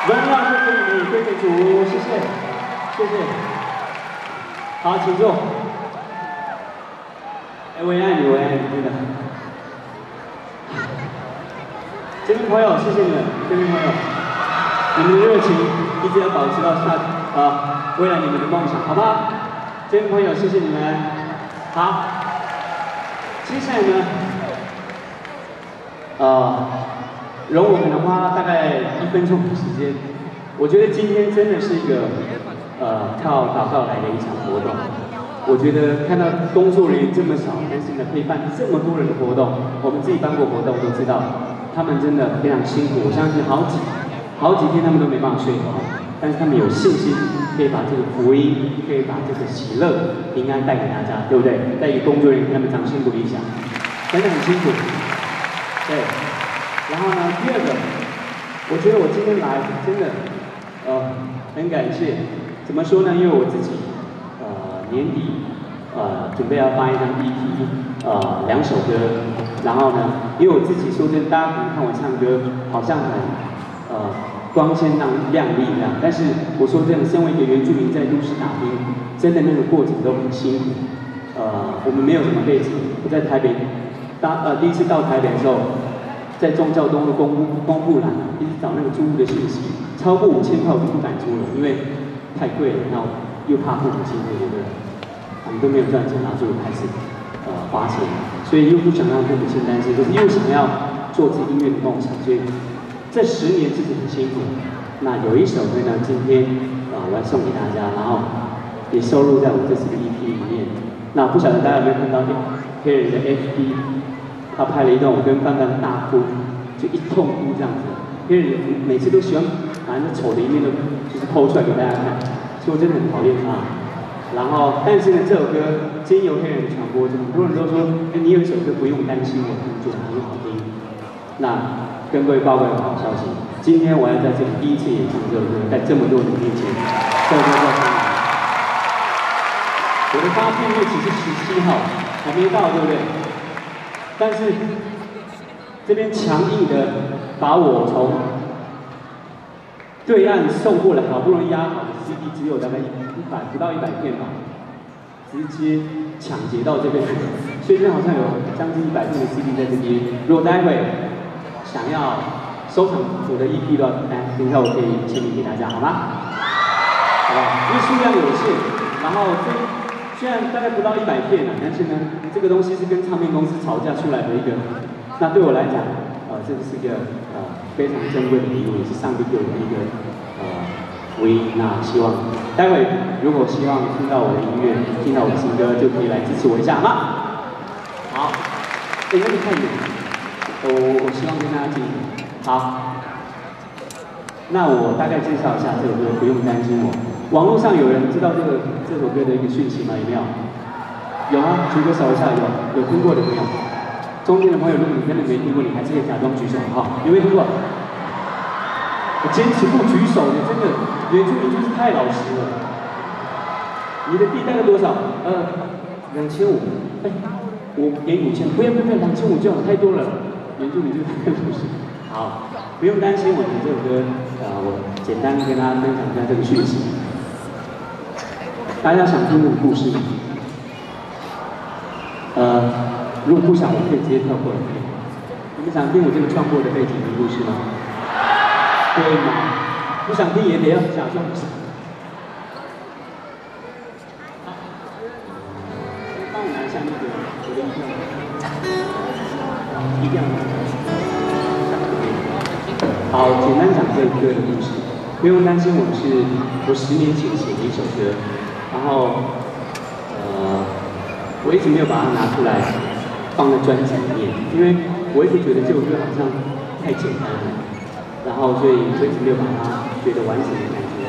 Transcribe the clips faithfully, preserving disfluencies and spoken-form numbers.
荣耀归给你们，归给主，谢谢，谢谢。好，请坐。哎，我也爱你，我也爱你，真的。这边朋友，谢谢你们，这边朋友，你们的热情一直要保持到下啊，为了你们的梦想，好不好？这边朋友，谢谢你们。好，接下来呢，呃。 容我可能花大概一分钟的时间，我觉得今天真的是一个呃靠祷告来的一场活动。我觉得看到工作人员这么少，但是呢可以办这么多人的活动，我们自己办过活动都知道，他们真的非常辛苦。我相信好几好几天他们都没办法睡好，但是他们有信心可以把这个福音，可以把这个喜乐、平安带给大家，对不对？带给工作人员，他们掌声鼓励一下，真的很辛苦，对。 然后呢，第二个，我觉得我今天来真的，呃，很感谢。怎么说呢？因为我自己，呃，年底，呃，准备要发一张 E P， 呃，两首歌。然后呢，因为我自己说真的，大家可能看我唱歌好像很，呃，光鲜亮亮丽这样。但是我说真的，身为一个原住民在都市打拼，真的那个过程都很辛苦。呃，我们没有什么背景，我在台北，当呃第一次到台北的时候。 在忠孝东路公公布栏一直找那个租屋的讯息，超过五千块我就不敢租了，因为太贵了，然后又怕父母亲会觉得我们都没有赚钱，然后就开始呃花钱，所以又不想让父母亲担心，可是又想要做自己音乐的梦想，所以这十年自己很辛苦。那有一首歌呢，今天啊、呃、我要送给大家，然后也收录在我这次的 E P 里面。那不晓得大家有没有看到黑人的 F B？ 他拍了一段我跟范范大哭，就一通哭这样子。黑人每次都喜欢把那丑的一面都就是剖出来给大家看，所以我真的很讨厌他。然后，但是呢，这首歌经由黑人的传播，就很多人都说，哎，你有一首歌不用担心我，觉得很好听。那跟各位报告一个好消息，今天我要在这里第一次演唱这首歌，在这么多人面前，这首歌叫什么？我的发片日期是十七号，还没到，对不对？ 但是这边强硬的把我从对岸送过来，好不容易压好的 C D 只有大概一百不到一百片吧，直接抢劫到这边，所以这好像有将近一百片的 C D 在这边。如果待会想要收藏我的 E P 的话，来等一下我可以签名给大家，好吗？好吧，因为数量有限，然后这。 虽然大概不到一百片了，但是呢，这个东西是跟唱片公司吵架出来的一个，那对我来讲，呃，这个是一个呃非常珍贵的礼物，也是上帝给我的一个呃福音。那希望待会如果希望听到我的音乐，听到我的新歌，就可以来支持我一下，好吗？好，哎，那你看远，我我希望跟大家记住。好，那我大概介绍一下这首歌，不用担心我。 网络上有人知道这个这首歌的一个讯息吗？有没有？有啊，举个手一下，有有听过的没有？中间的朋友，如果你真的没听过，你还是可以假装举手哈。有没有听过？我坚持不举手的，真的，原住民就是太老实了。你的地大概多少？呃，两千五。哎，我给五千，不要不要，两千五就好，太多了。原住民就是太老实。好，不用担心我的这首歌，呃，我简单跟大家分享一下这个讯息。 大家想听这个故事吗？呃，如果不想，我可以直接跳过来。你们想听我这个创作的背景的故事吗？对吗？不想听也得要假装不想。好，帮我拿一下那个我的音乐，一定要拿。好，简单讲这个歌的故事，不用担心，我是我十年前写的一首歌。 然后，呃，我一直没有把它拿出来放在专辑里面，因为我一直觉得这首歌好像太简单了，然后所以我一直没有把它觉得完整的感觉。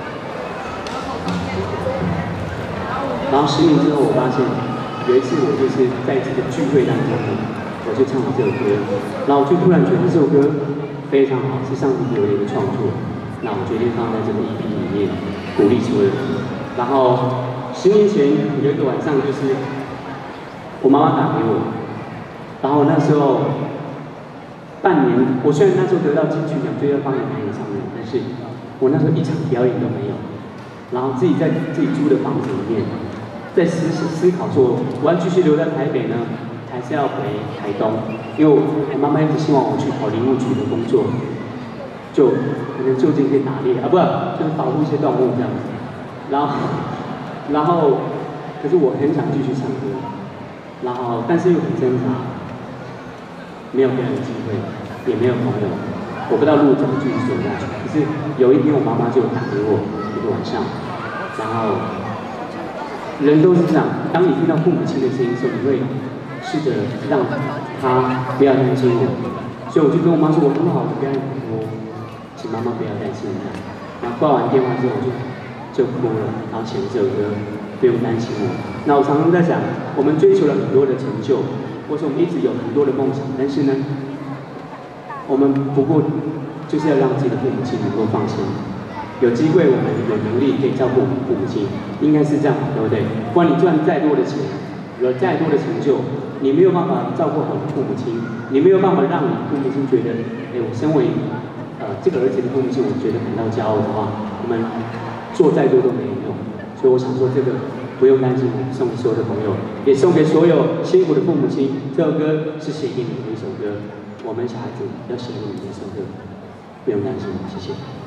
然后十年之后，我发现有一次我就是在这个聚会当中，我就唱了这首歌，然后我就突然觉得这首歌非常好，是上帝给我的一个创作，那我决定放在这个 E P 里面，鼓励所有人。 然后十年前有一个晚上，就是我妈妈打给我，然后那时候半年，我虽然那时候得到金曲奖最佳方言男演唱人，但是我那时候一场表演都没有，然后自己在自己租的房子里面，在思思考说，我要继续留在台北呢，还是要回台东？因为我妈妈一直希望我去考林务局的工作，就可能就近可以打猎啊，不，就是保护一些动物这样子。然后，然后，可是我很想继续唱歌，然后但是又很挣扎，没有表演机会，也没有朋友，我不知道路怎么继续走下去。可是有一天，我妈妈就打给我一个晚上，然后人都是这样，当你听到父母亲的声音的时候，你会试着让他不要担心我。所以我就跟我妈说，我很好的表演很多，请妈妈不要担心我。然后挂完电话之后，我就就哭了，然后写了这首歌，不用担心我。那我常常在想，我们追求了很多的成就，或者我们一直有很多的梦想，但是呢，我们不过就是要让自己的父母亲能够放心。有机会，我们有能力可以照顾我们父母亲，应该是这样，对不对？不管你赚再多的钱，有再多的成就，你没有办法照顾好你父母亲，你没有办法让你父母亲觉得，哎，我身为呃这个儿子的父母亲，我觉得感到骄傲的话，我们做再多都没有用。所以我想说，这个不用担心，送给所有的朋友，也送给所有辛苦的父母亲。这首歌是写给你们的一首歌，我们小孩子要写给你们的一首歌，不用担心，谢谢。